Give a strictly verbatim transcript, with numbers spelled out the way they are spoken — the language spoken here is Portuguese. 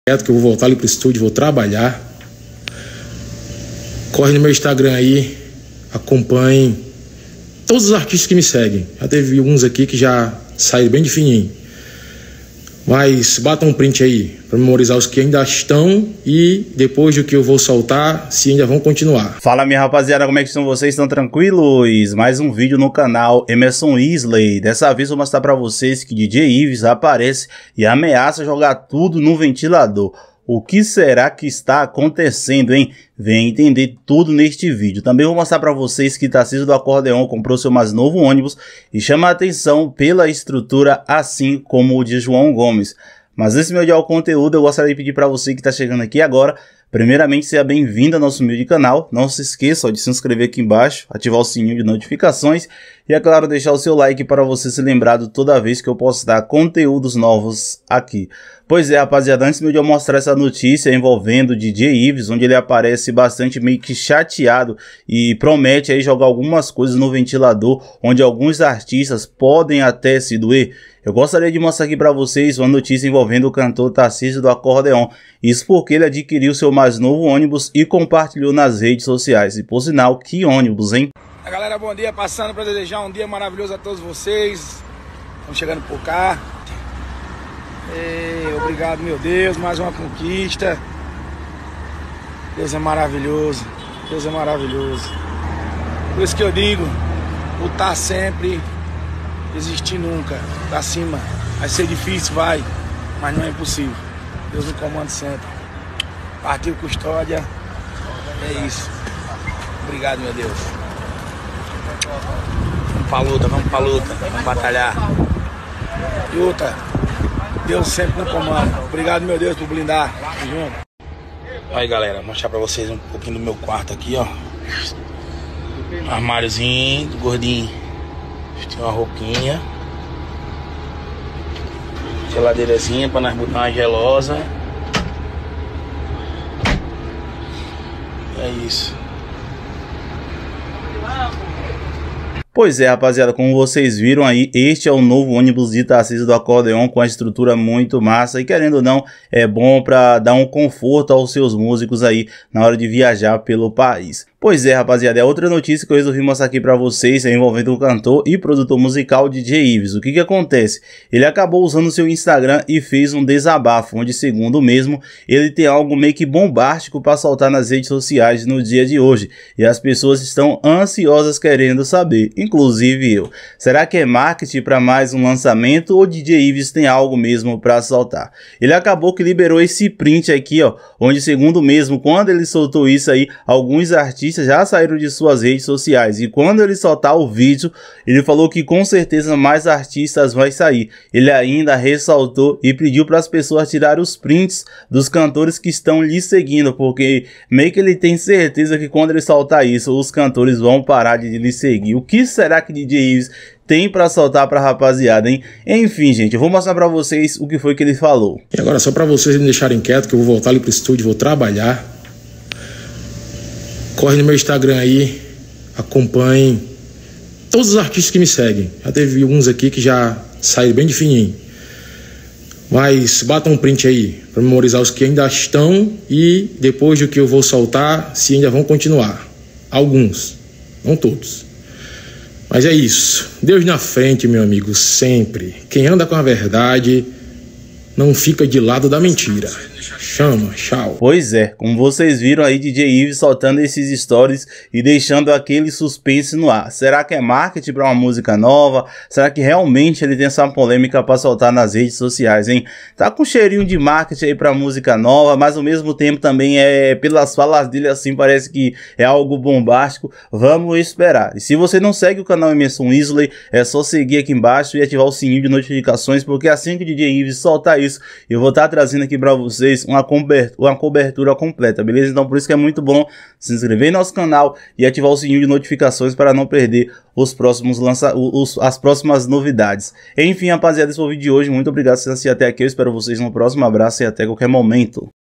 Que eu vou voltar ali pro estúdio, vou trabalhar. Corre no meu Instagram aí, acompanhem todos os artistas que me seguem. Já teve uns aqui que já saíram bem de fininho. Mas batam um print aí para memorizar os que ainda estão e depois do que eu vou soltar, se ainda vão continuar. Fala, minha rapaziada, como é que estão vocês? Estão tranquilos? Mais um vídeo no canal Emerson Isley. Dessa vez vou mostrar para vocês que D J Ives aparece e ameaça jogar tudo no ventilador. O que será que está acontecendo, hein? Vem entender tudo neste vídeo. Também vou mostrar para vocês que Tarcísio do Acordeon comprou seu mais novo ônibus e chama a atenção pela estrutura, assim como o de João Gomes. Mas antes de meu ao conteúdo, eu gostaria de pedir para você que está chegando aqui agora, primeiramente, seja bem-vindo ao nosso humilde canal. Não se esqueça de se inscrever aqui embaixo, ativar o sininho de notificações e, é claro, deixar o seu like para você ser lembrado toda vez que eu postar conteúdos novos aqui. Pois é, rapaziada, antes de eu mostrar essa notícia envolvendo o D J Ives, onde ele aparece bastante meio que chateado e promete aí jogar algumas coisas no ventilador, onde alguns artistas podem até se doer, eu gostaria de mostrar aqui para vocês uma notícia envolvendo o cantor Tarcísio do Acordeon. Isso porque ele adquiriu seu mais novo ônibus e compartilhou nas redes sociais. E por sinal, que ônibus, hein? Galera, bom dia. Passando para desejar um dia maravilhoso a todos vocês. Estamos chegando por cá. E obrigado, meu Deus, mais uma conquista. Deus é maravilhoso. Deus é maravilhoso. Por isso que eu digo, lutar sempre, desistir nunca. Pra cima. Vai ser difícil, vai, mas não é impossível. Deus no comando sempre. Partiu custódia. É isso. Obrigado, meu Deus. Vamos pra luta, vamos pra luta. Vamos batalhar. E outra, Deus sempre no comando. Obrigado, meu Deus, por blindar. Tamo junto. Aí, galera, vou mostrar pra vocês um pouquinho do meu quarto aqui, ó. Um armáriozinho, gordinho. Tem uma roupinha. Geladeirazinha pra nós botar uma gelosa. É isso. Pois é, rapaziada, como vocês viram aí, este é o novo ônibus de Tarcísio do Acordeon com a estrutura muito massa e, querendo ou não, é bom para dar um conforto aos seus músicos aí na hora de viajar pelo país. Pois é, rapaziada, é outra notícia que eu resolvi mostrar aqui pra vocês, é envolvendo o cantor e produtor musical D J Ives. O que que acontece? Ele acabou usando seu Instagram e fez um desabafo, onde, segundo o mesmo, ele tem algo meio que bombástico para soltar nas redes sociais no dia de hoje. E as pessoas estão ansiosas querendo saber, inclusive eu. Será que é marketing para mais um lançamento ou D J Ives tem algo mesmo para soltar? Ele acabou que liberou esse print aqui, ó, onde, segundo o mesmo, quando ele soltou isso aí, alguns artistas já saíram de suas redes sociais, e quando ele soltar o vídeo, ele falou que com certeza mais artistas vai sair. Ele ainda ressaltou e pediu para as pessoas tirarem os prints dos cantores que estão lhe seguindo, porque meio que ele tem certeza que quando ele soltar isso, os cantores vão parar de lhe seguir. O que será que D J Ives tem para soltar para a rapaziada, hein? Enfim, gente, eu vou mostrar para vocês o que foi que ele falou. E agora, só para vocês me deixarem quieto, que eu vou voltar ali pro estúdio, vou trabalhar. Corre no meu Instagram aí, acompanhem todos os artistas que me seguem. Já teve uns aqui que já saíram bem de fininho. Mas batam um print aí para memorizar os que ainda estão e depois do que eu vou soltar, se ainda vão continuar. Alguns, não todos. Mas é isso. Deus na frente, meu amigo, sempre. Quem anda com a verdade não fica de lado da mentira. Chama, tchau. Pois é, como vocês viram aí, D J Ives soltando esses stories e deixando aquele suspense no ar. Será que é marketing para uma música nova? Será que realmente ele tem essa polêmica para soltar nas redes sociais, hein? Tá com cheirinho de marketing aí para música nova, mas ao mesmo tempo também é, pelas falas dele assim, parece que é algo bombástico. Vamos esperar. E se você não segue o canal Emerson Isley, é só seguir aqui embaixo e ativar o sininho de notificações, porque assim que o D J Ives soltar isso, eu vou estar trazendo aqui para vocês uma cobertura, uma cobertura completa, beleza? Então por isso que é muito bom se inscrever no nosso canal e ativar o sininho de notificações para não perder os próximos lança os, as próximas novidades. Enfim, rapaziada, esse foi o vídeo de hoje. Muito obrigado por assistir até aqui. Eu espero vocês no próximo. Abraço e até qualquer momento.